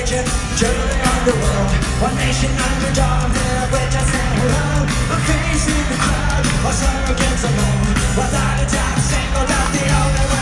legend, journey on the world. One nation under dawn, there we're just saying hello. A face in the crowd, a sun against the moon. Without a doubt, single out the only